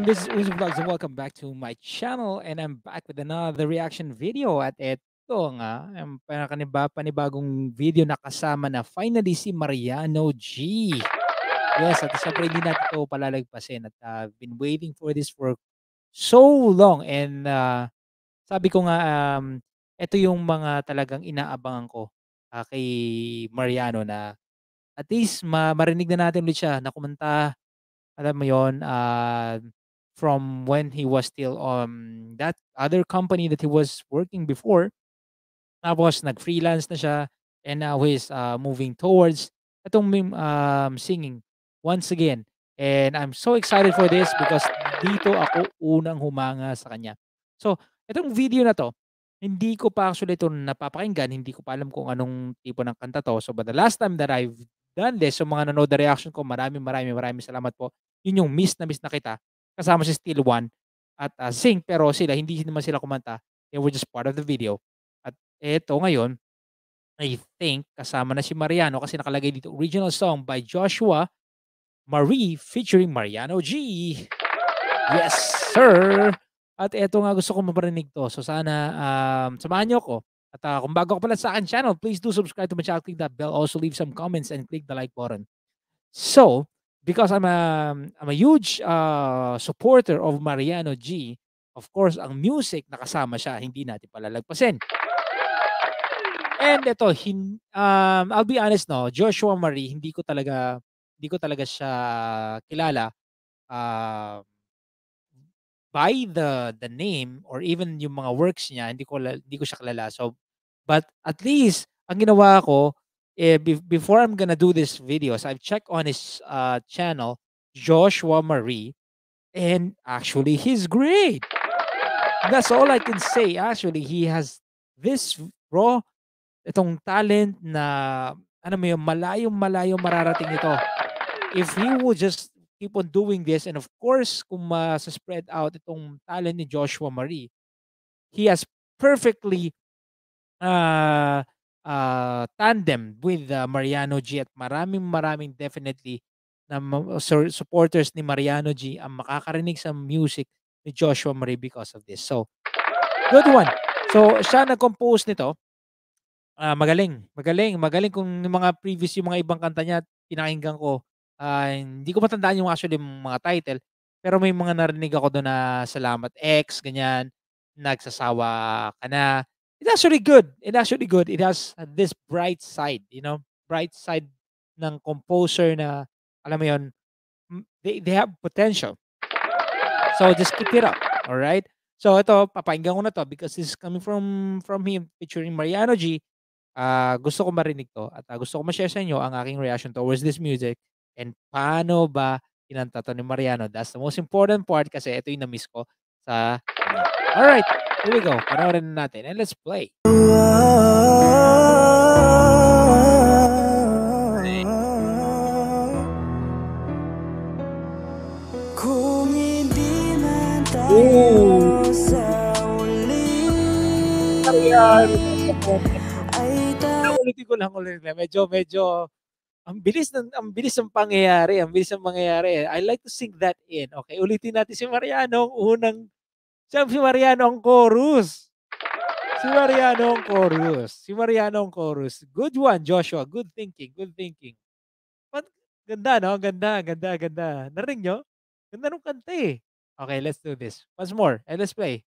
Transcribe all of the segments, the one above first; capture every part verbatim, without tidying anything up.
this is Uzo Vlogs and welcome back to my channel and I'm back with another reaction video at ito nga, ang panakaniba, panibagong video na kasama na finally si Mariano G. Yes, at syempre hindi natin ito palalagpasin at uh, I've been waiting for this for so long and uh, sabi ko nga um, ito yung mga talagang inaabangan ko uh, kay Mariano na at least ma marinig na natin ulit siya na kumanta. Alam mo yon, ah, from when he was still on that other company that he was working before. Tapos nag-freelance na siya and now he's, ah, moving towards itong mim um, singing once again. And I'm so excited for this because dito ako unang humanga sa kanya. So, itong video na 'to, hindi ko pa actually ito napapakinggan, hindi ko pa alam kung anong tipo ng kanta 'to. So, but the last time that I've done this, so mga nanood na reaction ko, maraming, maraming, maraming salamat po. Yun yung Miss na Miss na Kita, kasama si Still One at, ah, Sing, pero sila hindi naman sila kumanta. They were just part of the video. At eto ngayon, I think kasama na si Mariano kasi nakalagay dito, original song by Joshua Marie featuring Mariano G. Yes, sir! At eto nga gusto ko maparinig 'to. So sana, um, samahan niyo ako. At, ah, kung bago ka pala sa akin channel, please do subscribe to my channel, click that bell, also leave some comments and click the like button. So, because I'm a I'm a huge, uh, supporter of Mariano G, of course ang music nakasama siya, hindi natin palalagpasin. And ito hin um, I'll be honest 'no, Joshua Marie hindi ko talaga hindi ko talaga siya kilala, ah, by the the name or even yung mga works niya hindi ko la hindi ko siya kilala. So, but at least ang ginawa ko, eh, be before I'm gonna do this videos, I've checked on his, uh, channel, Joshua Marie, and actually he's great. That's all I can say. Actually, he has this raw itong talent na ano mo yun, malayong-malayo mararating ito. If he will just keep on doing this and of course kung masa-spread out itong talent ni Joshua Marie, he has perfectly uh, uh, tandem with uh, Mariano G at maraming maraming definitely na ma- sur- supporters ni Mariano G ang makakarinig sa music ni Joshua Marie because of this. So, good one. So, siya nag-compose nito. Ah, magaling, magaling, magaling kung yung mga previous yung mga ibang kanta niya pinakinggan ko, ah, hindi ko matandaan yung actually yung mga title, pero may mga narinig ako dun na Salamat X, ganyan, Nagsasawa Ka Na. It's actually good, it's actually good. It has uh, this bright side, you know, bright side ng composer na alam mo yun, hmm, they they have potential. So, just keep it up, alright? So, ito papakinggan ko na 'to because this is coming from from him featuring Mariano G. Ah, gusto ko marinig 'to at, ah, gusto ko ma-share sa inyo ang aking reaction towards this music and paano ba kinanta 'to ni Mariano. That's the most important part kasi ito yung na-miss ko sa kanya. Alright, here we go. Panoorin na natin and let's play. Kung hindi man Ooh! tayo sa uli Mariano! ay ta Ulitin ko lang, ulitin lang. Medyo medyo ang bilis ng ang bilis ng pangyayari, ang bilis ng mangyayari. I like to sing that in. Okay, ulitin natin si Mariano ang unang siya si Mariano ang chorus. Si Mariano ang chorus. Si Mariano ang chorus. Good one, Joshua. Good thinking, good thinking. Ba't ganda 'no, ganda, ganda, ganda. Narinig niyo? Ganda nung kanta, eh. Okay, let's do this. Once more, and let's play.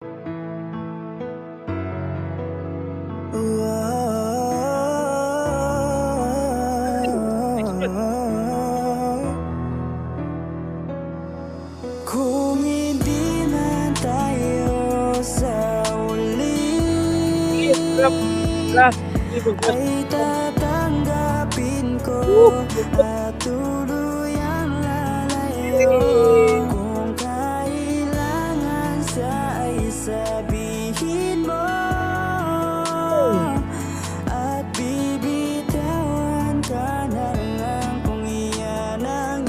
Kung hindi man tayo sa uli ay tatanggapin ko at tuluyang lalayo. Kung kailangan sa ay sabihin mo at bibitawan ka na lang kung iyan ang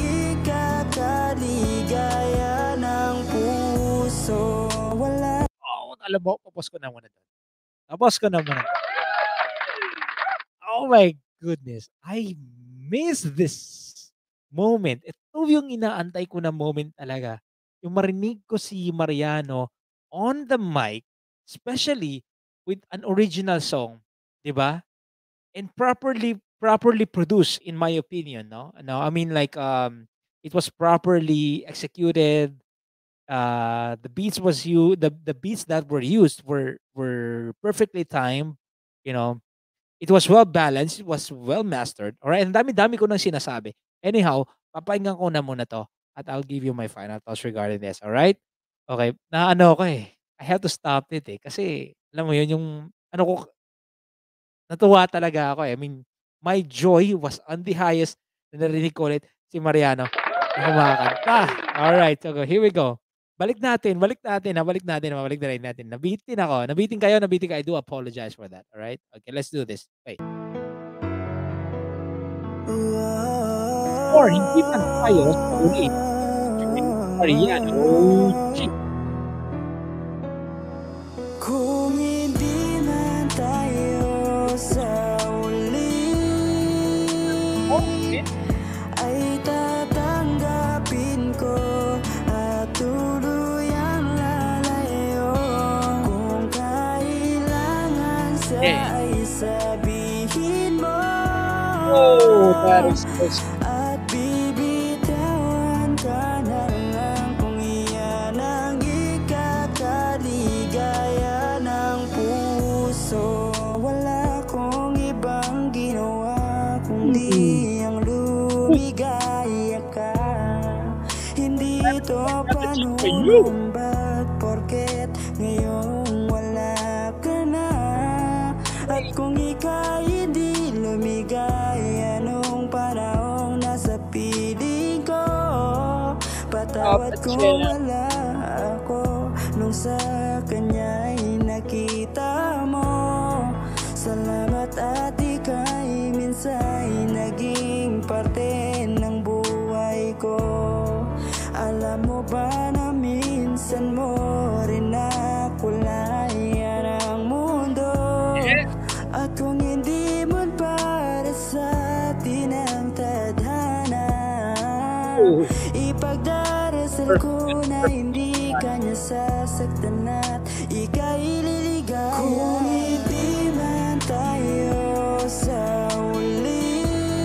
ikakaligaya ng puso. Wala Oh, alam mo, pa-pause ko na muna dun. Pa-pause ko na muna dun. Oh my goodness, I miss this moment. Ito yung inaantay ko na moment talaga. yung marinig ko si Mariano on the mic, especially with an original song, 'di ba? And properly properly produced in my opinion, no? No, I mean like um it was properly executed. Uh the beats was you the the beats that were used were were perfectly timed, you know. It was well balanced, it was well mastered. Alright, ang dami-dami ko ng sinasabi. Anyhow, papakinggan ko na muna 'to at I'll give you my final thoughts regarding this, alright? Okay, na ano ko eh, I have to stop it eh, kasi alam mo 'yun, yung ano ko, natuwa talaga ako, eh. I mean, my joy was on the highest na narinig ko ulit si Mariano na kumakanta. Alright, so go, here we go. Balik natin, balik natin, ha, balik natin, balik na rin natin. Nabitin ako, nabitin kayo, nabitin kayo. I do apologize for that, alright? Okay, let's do this. Okay. Or hindi man tayo sa uli featuring Mariano G. Kung hindi man tayo sa uli, Okay. ay tatanggapin ko at tuluyang lalayo. Kung kailangan sa Yeah. ay sabihin mo, Oh, that is so sweet. at bibitawan ka na lang kung iyan ang ikakaligaya ng puso. Wala kong ibang ginawa kundi ang lumigaya ka. Hindi ito panunumbag porket ngayong wala ka na. At kung ika'y hindi lumigaya nung panahong nasa piling ko, patawad kung wala ako nung sa kanya'y nakita mo. Salamat at ika'y minsa'y naging parte ng buhay ko. Alam mo ba na minsan mo rin nakulayan ang mundo? At kung hindi mo para sa atin ang tadhana, ipagdarasal ko na hindi kanya sasaktan at ika'y liligaya. Kung hindi man tayo sa uli,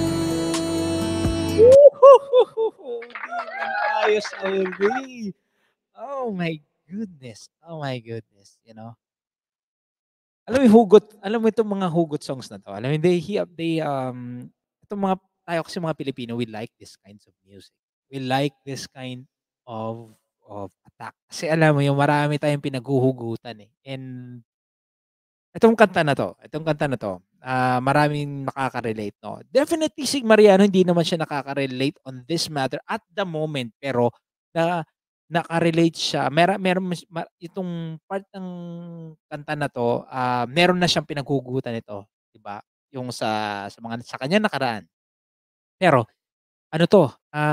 Di man tayo sa uli. Oh my goodness. Oh my goodness, you know. Alam mo yung hugot, alam mo itong mga hugot songs na 'to, alam mo they he they, um, itong mga tayo kasi mga Pilipino, we like this kinds of music. We like this kind of of attack. Kasi alam mo yung marami tayong pinaghuhugutan, eh, and itong kanta na 'to, itong kanta na 'to, ah, maraming nakaka-relate 'no. Definitely si Mariano hindi naman siya nakaka-relate on this matter at the moment, pero na naka-relate siya. Mera meron mas ma itong part ng kanta na 'to, ah, meron na siyang pinaghugutan nito, 'di ba? Yung sa sa mga sa kanyang nakaraan. Pero ano 'to,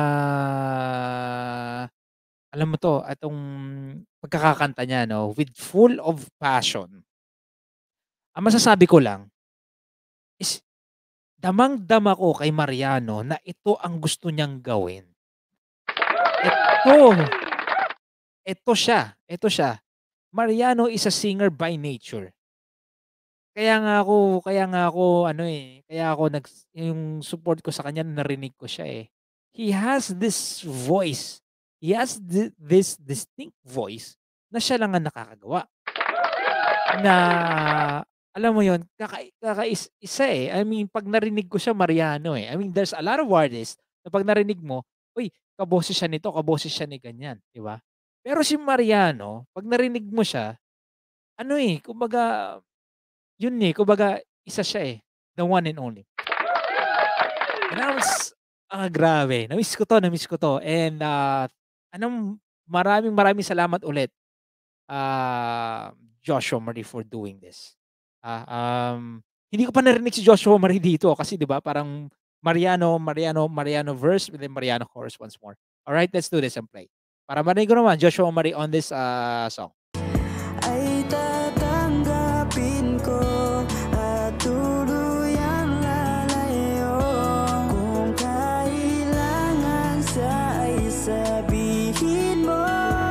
ah, alam mo 'to, itong pagkakakanta niya 'no, with full of passion. Ang masasabi ko lang is damang-dama ko kay Mariano na ito ang gusto niyang gawin. Ito, ito siya, ito siya. Mariano is a singer by nature. Kaya nga ako kaya nga ako ano, eh, kaya ako nags yung support ko sa kanya narinig ko siya, eh. He has this voice, he has thi this distinct voice na siya lang ang nakakagawa. Na alam mo yun, kaka kakais isa, eh. I mean 'pag narinig ko siya Mariano, eh. I mean there's a lot of artists na 'pag narinig mo, uy, kaboses siya nito, kaboses siya ni ganyan, 'di ba? Pero si Mariano 'pag narinig mo siya, ano, eh, kumbaga yun, eh, kumbaga isa siya, eh, the one and only. And I was ah, grabe, na-miss ko 'to, na-miss ko 'to and, ah, anong maraming maraming salamat ulit, ah, Joshua Marie for doing this. Ah, um, hindi ko pa narinig si Joshua Marie dito kasi 'di ba parang Mariano, Mariano, Mariano verse and then Mariano chorus once more. Alright, let's do this and play. Para marinig ko naman Joshua Marie on this, ah, song. ay tatanggapin ko at tuluyang lalayo. Kung kailangan sa ay sabihin mo,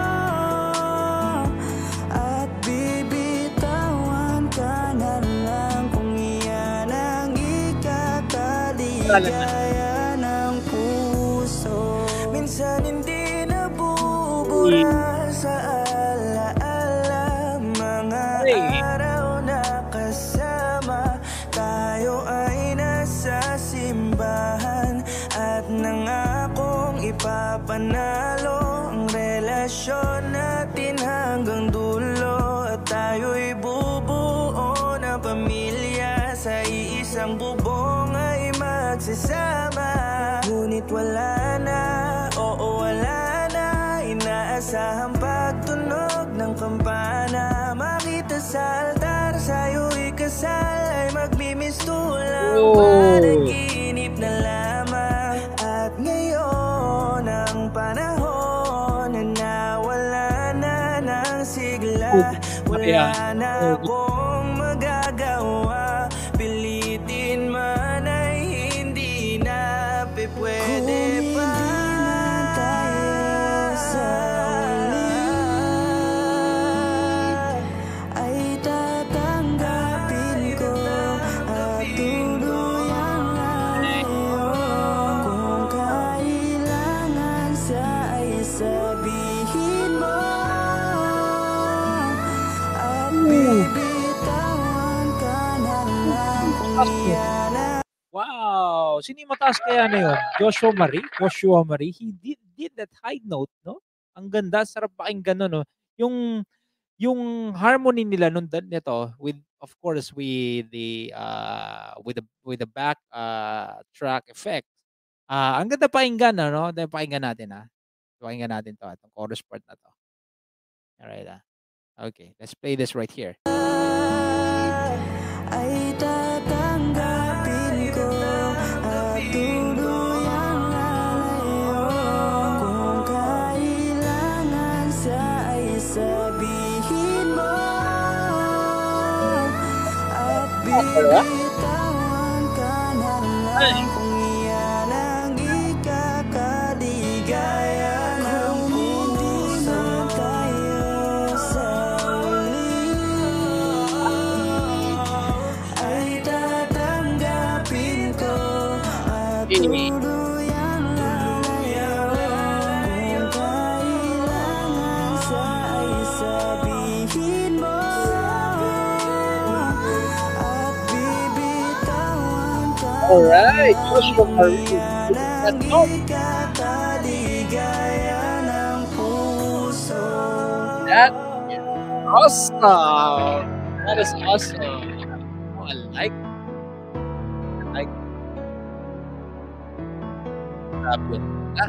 Lalaman. kaligaya ng puso. Minsan hindi Eh, nabubura sa alaala, mga Ay, araw na kasama tayo ay nasa simbahan at nangakong ipapanalo ang relasyon natin hanggang dulo, at tayo'y bubuo na pamilya sa iisang bubong ay magsasama. Ngunit wala na, oo wala na, inaasahang pagtunog ng kampana. Makita sa altar, sa'yo'y kasal ay magmimistulang oh. panaginip na lamang. At ngayon ang panahon na nawala na ng sigla. Wala na akong magagawa, pilitin man ay hindi na pwede pa. Ay tatanggapin ko at tuluyang lalayo. Kung kailangan sa ay sabihin mo, at bibitawan ka na lang kung iyan ang Wow! Sino yung mataas kaya na yun? Joshua Marie? Joshua Marie? He did, did that high note, no? Ang ganda, sarap pakinggan no, no? Yung yung harmony nila nung da- nito with of course with the uh with the with the back uh track effect. Ah, ang ganda pakinggan ano? Dahil pakinggan natin ah. Pakinggan natin 'to, itong chorus part na 'to. Alright ah. Okay, let's play this right here. ay tatanggapin ko at tuluyang lalayo. Kung kailangan sa ay sabihin mo, at bibitawan ka na lang kung iyan ang ikakaligaya ng puso. Tayo sa uli ay tatanggapin ko at tuluyang lalayo. Kung kailangan sa ay sabihin mo, at bibitawan ka Alright, Joshua Marie. iyan ang ikakaligaya ng puso. That is awesome. That is awesome. Oh, I like I like Grabe. Ah,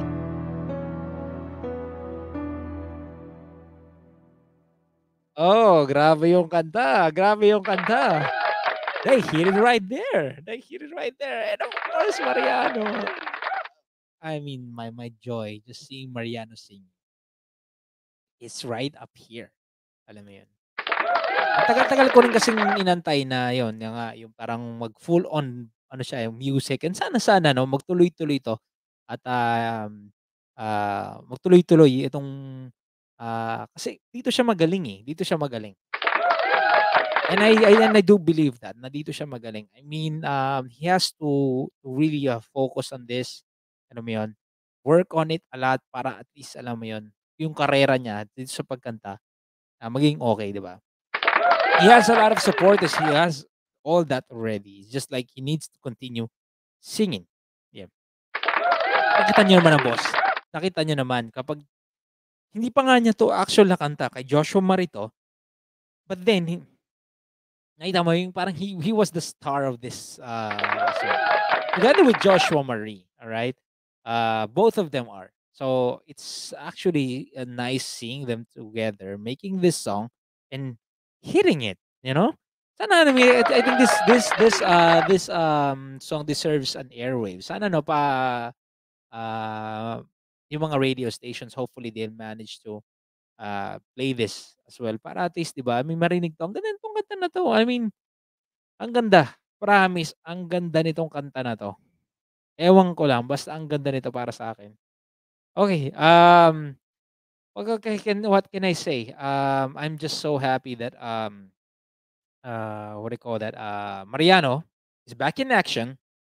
oh, grabe yung kanta. Grabe yung kanta. They hit it right there. They hit it right there. And of course, Mariano. I mean, my my joy just seeing Mariano sing. It's right up here. Alam mo yun. Ang tagal-tagal ko rin kasing inantay na yun, yung, nga, yung parang mag full on ano siya, yung music. And sana sana no, magtuloy-tuloy 'to at um, ah, magtuloy-tuloy itong ah, kasi dito siya magaling eh. Dito siya magaling. And I, I and I do believe that na dito siya magaling. I mean, um, he has to, to really uh, focus on this. Ano mo yun? Work on it a lot para at least alam mo yun, yung karera niya dito sa pagkanta ah, maging okay, di ba? He has a lot of supporters. He has all that already. It's just like he needs to continue singing. Yeah. Nakita niyo naman ang boss. Nakita niyo naman kapag hindi pa nga niya to actual na kanta kay Joshua Marito, but then he, nakita mo yung parang he, he was the star of this uh song. Together with Joshua Marie, all right? Uh both of them are. So it's actually uh, nice seeing them together making this song and hitting it, you know? Sana I mean, I I think this this this uh this um song deserves an airwave. Sana no pa uh yung mga radio stations hopefully they'll manage to uh play this as well para at least 'di ba may marinig to. Ang ganda nitong kanta na to. I mean, ang ganda. Promise, ang ganda nitong kanta na 'to. Ewan ko lang, basta ang ganda nito para sa akin. Okay, um, what ca can what can I say? Um, I'm just so happy that, um, uh, what do you call that? Uh, Mariano is back in action.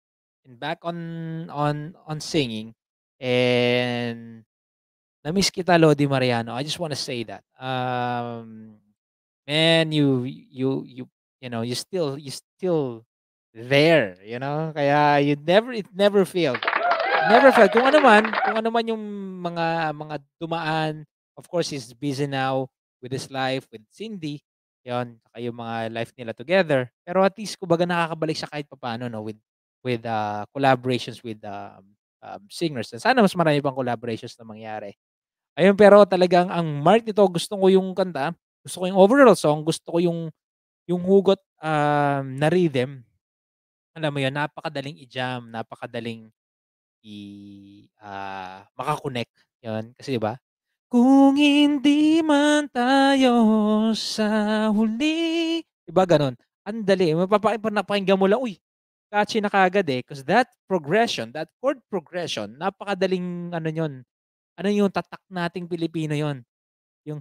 and back on on on singing. And na-miss kita, Lodi Mariano. I just want to say that. Um, man, you you you you know, you still you still there, you know? Kaya you never it never failed. Never failed. Kung ano man, kung ano man yung mga mga dumaan, of course he's busy now with his life with Cindy. 'Yon, saka yung mga life nila together. Pero at least kumbaga nakakabalik siya kahit papaano 'no with with uh, collaborations with um, um, singers. Sana mas marami pang collaborations na mangyari. Ayun, pero talagang ang mark nito gusto ko yung kanta, gusto ko yung overall song, gusto ko yung yung hugot um, na rhythm. Alam mo yun, napakadaling i-jam, napakadaling i ah, maka-connect, 'yun. Kasi 'di ba, kung hindi man tayo sa huli, 'di ba gano'n? Ang dali, mapapa napakinggan mo lang, uy, catchy na kaagad, eh, 'cause that progression, that chord progression, napakadaling ano niyon, ano yung tatak nating Pilipino 'yun, yung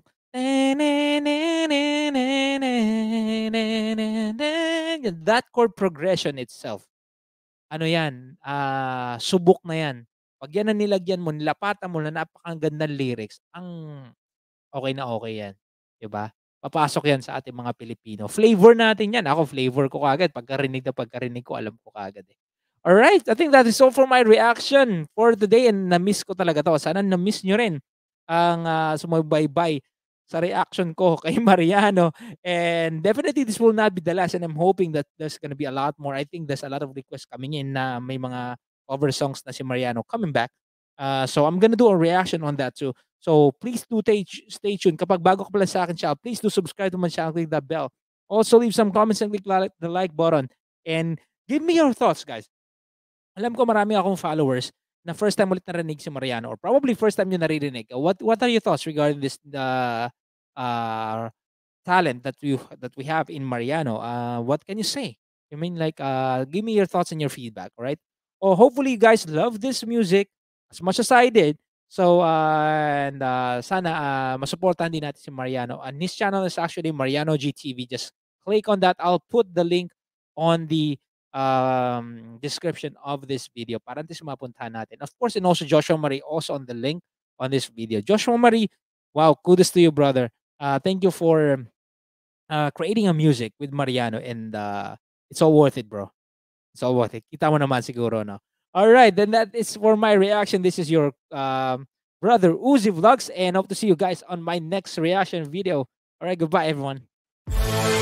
that chord progression itself. Ano 'yan, ah, subok na 'yan. 'Pag 'yan ang nilagyan mo, nilapatan mo na napakagandang lyrics, ang okey na okey 'yan, 'di ba? Papasok 'yan sa ating mga Pilipino. Flavor natin 'yan. Ako flavor ko kaagad pagkarinig na pagkarinig ko alam ko kaagad, eh. Alright, I think that is all for my reaction for today and na-miss ko talaga 'to. Sana na-miss niyo rin ang, ah, sumubaybay sa reaction ko kay Mariano. And definitely this will not be the last and I'm hoping that there's gonna be a lot more. I think there's a lot of requests coming in na may mga cover songs na si Mariano coming back. Uh, so I'm gonna do a reaction on that too. So please do stay, stay tuned. Kapag bago ka pala sa akin channel, please do subscribe to my channel, click that bell. Also leave some comments and click the like button. And give me your thoughts, guys. Alam ko marami akong followers na first time ulit narinig si Mariano or probably first time nyo naririnig. What what are your thoughts regarding this uh, uh, talent that we that we have in Mariano? Uh, what can you say? I mean, like, uh, give me your thoughts and your feedback, all right? Oh, hopefully you guys love this music as much as I did. So, uh, and uh, sana uh, masuportahan din natin si Mariano. And his channel is actually Mariano G T V. Just click on that. I'll put the link on the um, description of this video para at least mapuntahan natin. Of course, and also Joshua Marie also on the link on this video. Joshua Marie, wow, kudos to you, brother. Uh, thank you for uh, creating a music with Mariano and uh, it's all worth it, bro. It's all worth it. Kita mo naman siguro, no? All right, then that is for my reaction. This is your um, brother Uzi Vlogs and hope to see you guys on my next reaction video. All right, goodbye, everyone.